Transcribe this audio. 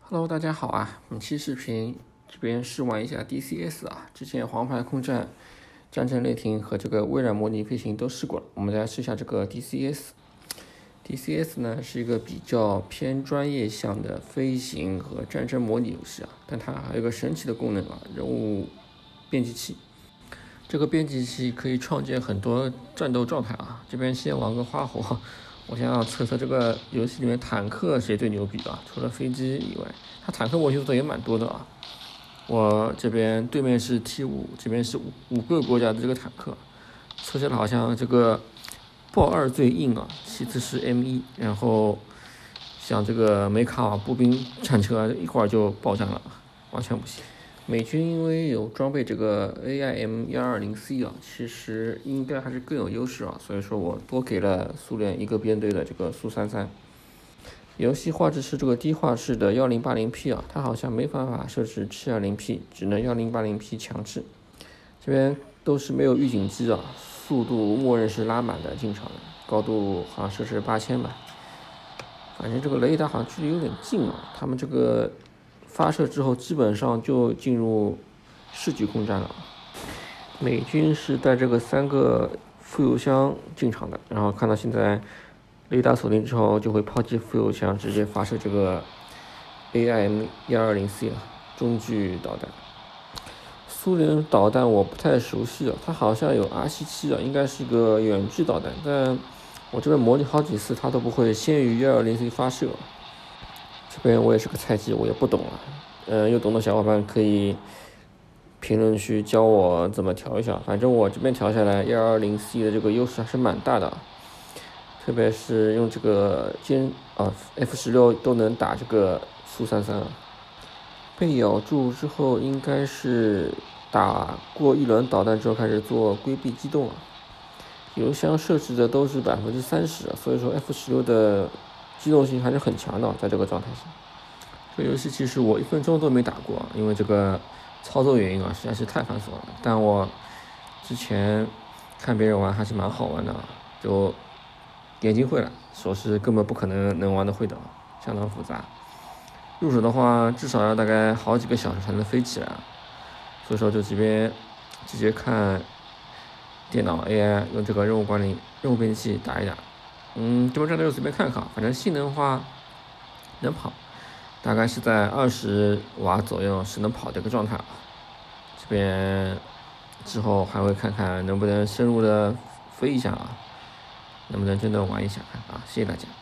Hello，大家好啊！本期视频这边试玩一下 DCS 啊，之前黄牌空战、战争雷霆和这个微软模拟飞行都试过了，我们来试一下这个 DCS。DCS 呢是一个比较偏专业向的飞行和战争模拟游戏啊，但它还有一个神奇的功能啊，人物编辑器。这个编辑器可以创建很多战斗状态啊。这边先玩个花活，我想要测测这个游戏里面坦克谁最牛逼啊？除了飞机以外，它坦克模型做的也蛮多的啊。我这边对面是 T5，这边是五个国家的这个坦克，测下来好像这个豹2最硬啊，其次是 M1，然后像这个梅卡瓦步兵战车一会儿就爆炸了，完全不行。美军因为有装备这个 AIM-120C 啊，其实应该还是更有优势啊，所以说我多给了苏联一个编队的这个苏33。游戏画质是这个低画质的 1080P 啊，它好像没办法设置 720P， 只能 1080P 强制。这边都是没有预警机啊，速度默认是拉满的进场的，高度好像设置8000吧。反正这个雷达好像距离有点近啊，他们这个发射之后基本上就进入视距空战了。美军是带这个3个副油箱进场的，然后看到现在雷达锁定之后就会抛弃副油箱，直接发射这个 AIM-120C 中距导弹。苏联导弹我不太熟悉啊，它好像有 R77啊，应该是个远距导弹，但我这边模拟好几次它都不会先于 120C 发射。这边我也是个菜鸡，我也不懂啊。有懂的小伙伴可以评论区教我怎么调一下。反正我这边调下来 120C 的这个优势还是蛮大的，特别是用这个F16都能打这个苏33啊。被咬住之后，应该是打过一轮导弹之后开始做规避机动啊。油箱设置的都是30%啊，所以说 F16的机动性还是很强的，在这个状态下。这个游戏其实我1分钟都没打过，因为这个操作原因啊，实在是太繁琐了。但我之前看别人玩还是蛮好玩的，就眼睛会了，手是根本不可能玩得会的，相当复杂。入手的话，至少要大概好几个小时才能飞起来，所以说就直接看电脑 AI 用这个任务管理任务编辑器打一打。这边战斗就随便看看，反正性能的话能跑，大概是在20瓦左右是能跑的一个状态。这边之后还会看看能不能深入的飞一下啊，能不能真的玩一下啊？谢谢大家。